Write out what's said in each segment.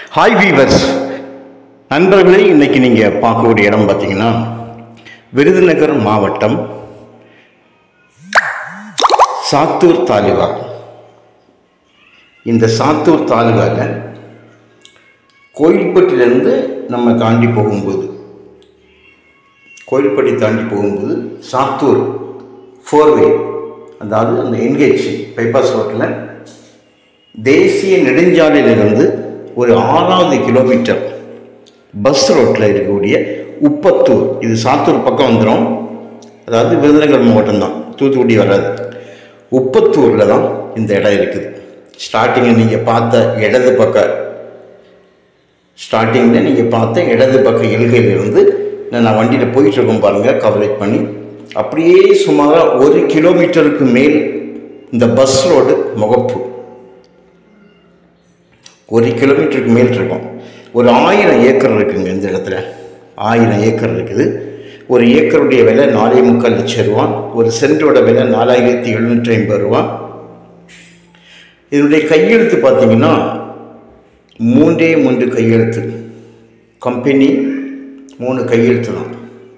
Hi viewers நண்பர்களே, இன்னைக்கு நீங்கள் பார்க்கக்கூடிய இடம் பார்த்தீங்கன்னா விருதுநகர் மாவட்டம் சாத்தூர் தாலுகா. இந்த சாத்தூர் தாலுகாவில் கோயில்பட்டியிலேருந்து நம்ம தாண்டி போகும்போது சாத்தூர் 4-வே, அதாவது அந்த என்கேஜ் பைபாஸ் ரோட்டில் தேசிய நெடுஞ்சாலையிலிருந்து ஒரு 6வது கிலோமீட்டர் பஸ் ரோட்டில் இருக்கக்கூடிய உப்பத்தூர், இது சாத்தூர் பக்கம் வந்துடும். அதாவது விருதுநகர் மாவட்டம் தான், தூத்துக்குடி வராது. உப்பத்தூரில் தான் இந்த இடம் இருக்குது. ஸ்டார்டிங்கில் நீங்கள் பார்த்த இடது பக்க எல்கையிலிருந்து நான் வண்டியில் போயிட்டுருக்கோம் பாருங்கள், கவரேஜ் பண்ணி அப்படியே சுமாராக 1 கிலோமீட்டருக்கு மேல் இந்த பஸ் ரோடு முகப்பு 1 கிலோமீட்டருக்கு மேல் இருக்கும். ஒரு 1000 ஏக்கர் இருக்குங்க. இந்த இடத்துல 1000 ஏக்கர் இருக்குது. ஒரு ஏக்கருடைய விலை 4.25 லட்சம் ரூபா. ஒரு சென்டோட விலை 4750 ரூபா. இதனுடைய கையெழுத்து பார்த்தீங்கன்னா 3 கையெழுத்து. கம்பெனி 3 கையெழுத்து தான்.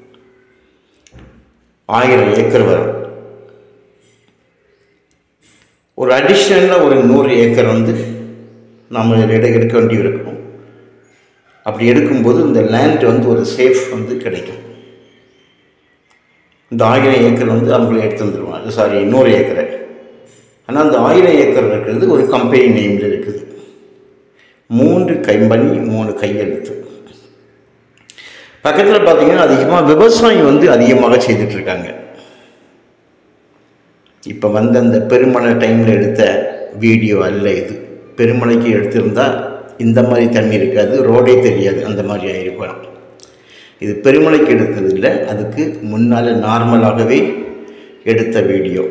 1000 ஏக்கர் வரும். ஒரு அடிஷ்னலாக ஒரு 100 ஏக்கர் நம்ம எடுக்க வேண்டி இருக்கும். அப்படி எடுக்கும்போது இந்த லேண்ட் ஒரு சேஃப் கிடைக்கும். இந்த 1000 ஏக்கர் அவங்களே எடுத்து வந்துடுவாங்க. 100 ஏக்கரை. ஆனால் அந்த 1000 ஏக்கர் இருக்கிறது ஒரு கம்பெனி நேமில் இருக்குது. 3 கையெழுத்து. பக்கத்தில் பார்த்தீங்கன்னா அதிகமாக விவசாயம் அதிகமாக செய்துட்ருக்காங்க. இப்போ அந்த பெருமழை டைமில் எடுத்த வீடியோ அல்ல இது. பெருமழைக்கு எடுத்திருந்தால் இந்த மாதிரி தண்ணி இருக்காது, ரோடே தெரியாது, அந்த மாதிரி ஆகிருக்கும். இது பெருமழைக்கு எடுத்தது இல்லை, அதுக்கு முன்னால் நார்மலாகவே எடுத்த வீடியோ.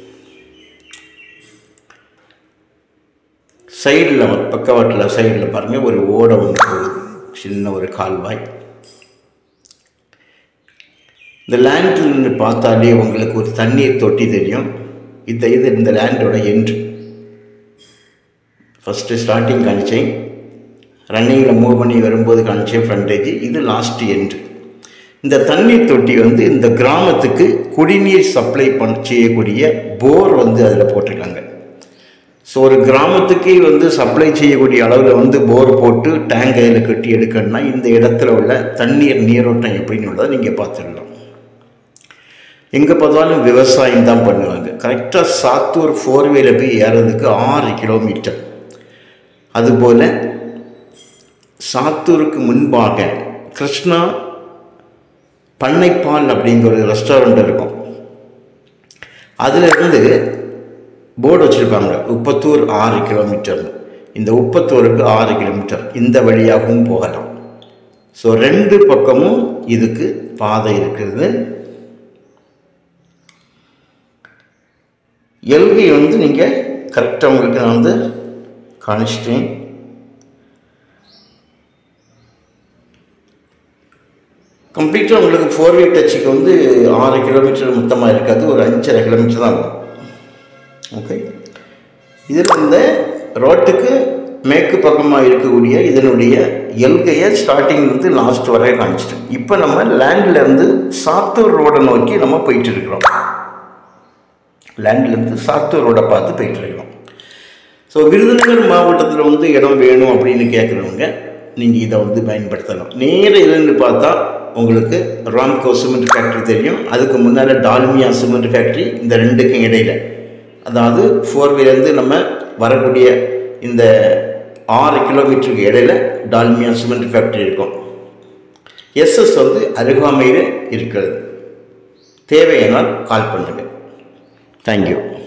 சைடில் பக்கவாட்டில் சைடில் பாருங்கள், ஒரு ஓடை போகுது, சின்ன ஒரு கால்வாய். இந்த லேண்டில் நின்று பார்த்தாலே உங்களுக்கு ஒரு தண்ணீர் தொட்டி தெரியும். இந்த லேண்டோட என்ட்ரு ஃபஸ்ட்டு ஸ்டார்டிங் காணிச்சேன், ரன்னிங்கில் மூவ் பண்ணி வரும்போது காணிச்சேன் ஃப்ரண்டேஜ். இது லாஸ்ட் என்ட்ரு. இந்த தண்ணீர் தொட்டி இந்த கிராமத்துக்கு குடிநீர் சப்ளை செய்யக்கூடிய போர் அதில் போட்டிருக்காங்க. ஸோ ஒரு கிராமத்துக்கு சப்ளை செய்யக்கூடிய அளவில் போர் போட்டு டேங்க் அதில் கட்டி எடுக்கணும்னா இந்த இடத்துல உள்ள நீரோட்டம் எப்படின்னு உள்ளதை நீங்கள் பார்த்துடலாம். எங்கே பார்த்தாலும் விவசாயம் தான் பண்ணுவாங்க. கரெக்டாக சாத்தூர் 4-வேல போய் ஏறதுக்கு 6 கிலோமீட்டர். அதுபோல் சாத்தூருக்கு முன்பாக கிருஷ்ணா பண்ணைப்பால் அப்படிங்கிற ஒரு ரெஸ்டாரண்ட் இருக்கும். அதிலிருந்து போர்டு வச்சுருப்பாங்க, உப்பத்தூர் 6 கிலோமீட்டர். இந்த உப்பத்தூருக்கு 6 கிலோமீட்டர் இந்த வழியாகவும் போகலாம். ஸோ 2 பக்கமும் இதுக்கு பாதை இருக்கிறது. எல்கை நீங்கள் கரெக்டாக உங்களுக்கு நான் காணிச்சிட்டேன். கம்ப்ளீட்டாக உங்களுக்கு 4-வே டச்சுக்கு 6 கிலோமீட்டர் மொத்தமாக இருக்காது, ஒரு 5.5 கிலோமீட்டர் தான் இருக்கும். ஓகே, இதில் இந்த ரோட்டுக்கு மேற்கு பக்கமாக இருக்கக்கூடிய இதனுடைய எல்கையை ஸ்டார்டிங்லேருந்து லாஸ்ட் வரை காமிச்சிட்டோம். இப்போ நம்ம லேண்ட்லேருந்து சாத்தூர் ரோடை நோக்கி நம்ம போயிட்டு இருக்கிறோம். லேண்ட்லேருந்து சாத்தூர் ரோடை பார்த்து போயிட்டுருக்கோம். ஸோ விருதுநகர் மாவட்டத்தில் இடம் வேணும் அப்படின்னு கேட்குறவங்க நீங்கள் இதை பயன்படுத்தலாம். நேராக இதுன்னு பார்த்தா உங்களுக்கு ராம்கோ சிமெண்ட் ஃபேக்ட்ரி தெரியும். அதுக்கு முன்னால் டால்மியா சிமெண்ட் ஃபேக்ட்ரி. இந்த 2க்கும் இடையில், அதாவது 4-வேலேருந்து நம்ம வரக்கூடிய இந்த 6 கிலோமீட்டருக்கு இடையில் டால்மியா சிமெண்ட் ஃபேக்ட்ரி இருக்கும். எஸ்எஸ் அருகாமையில் இருக்கிறது. தேவையானால் கால் பண்ணுங்கள். தேங்க்யூ.